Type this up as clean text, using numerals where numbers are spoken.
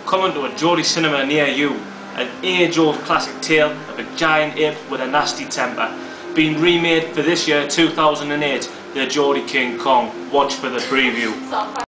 coming to a Geordie cinema near you. An age-old classic tale of a giant ape with a nasty temper. Being remade for this year, 2008, the Geordie King Kong. Watch for the preview.